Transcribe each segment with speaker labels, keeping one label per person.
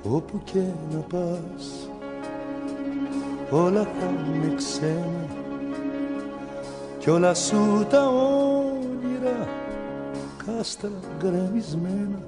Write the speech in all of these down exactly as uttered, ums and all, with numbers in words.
Speaker 1: Όπου και να πας όλα θα είναι ξένα κι όλα σου τα όνειρα κάστρα γκρεμισμένα.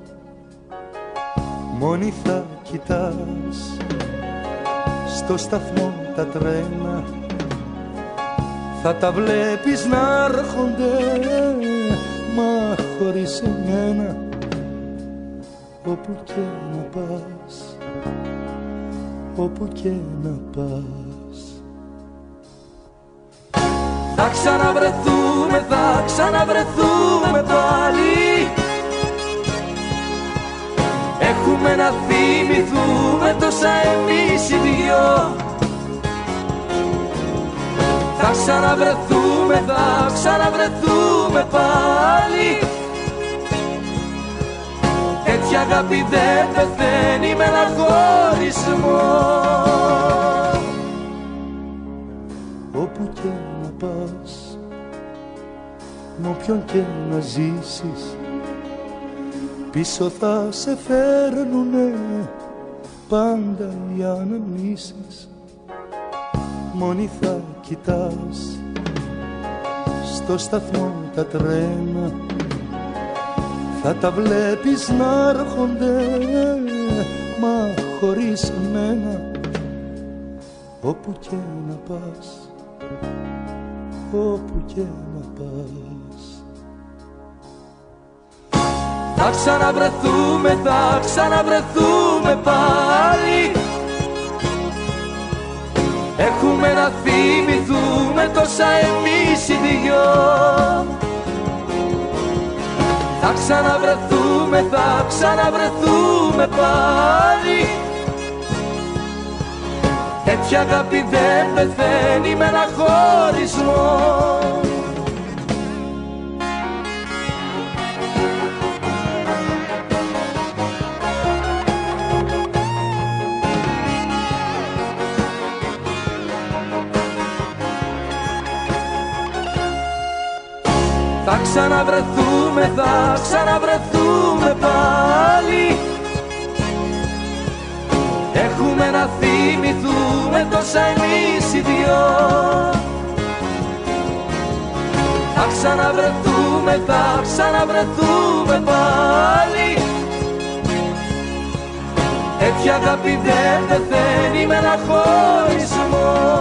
Speaker 1: Μόνη θα κοιτάς στο σταθμό τα τρένα, θα τα βλέπεις να έρχονται μα χωρίς εμένα. Όπου και να πας, όπου και να πας. Θα ξαναβρεθούμε, θα ξαναβρεθούμε πάλι. Έχουμε να θυμηθούμε τόσα εμείς οι δυο. Θα ξαναβρεθούμε, θα ξαναβρεθούμε πάλι. Τέτοια αγάπη δεν πεθαίνει με ένα χωρισμό. Όπου και να πας, με όποιον και να ζήσεις, πίσω θα σε φέρνουνε πάντα οι αναμνήσεις. Μόνη θα κοιτάς στο σταθμό τα τρένα, θα τα βλέπεις να έρχονται μα χωρίς εμένα. Όπου και να πας, όπου και να πας. Θα ξαναβρεθούμε, θα ξαναβρεθούμε πάλι. Έχουμε να θυμηθούμε τόσα εμείς οι δυο. Θα ξαναβρεθούμε, θα ξαναβρεθούμε πάλι. Τέτοια αγάπη δεν πεθαίνει με ένα χωρισμό. Θα ξαναβρεθούμε, θα ξαναβρεθούμε πάλι. Έχουμε να θυμηθούμε τόσα εμείς οι δυο. Θα ξαναβρεθούμε, θα ξαναβρεθούμε πάλι. Τέτοια αγάπη δεν πεθαίνει με ένα χωρισμό.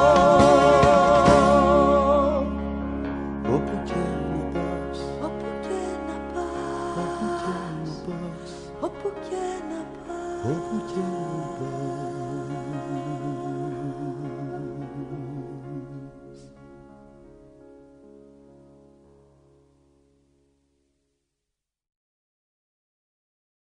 Speaker 2: Όπου και να πας,
Speaker 1: Όπου και να πας.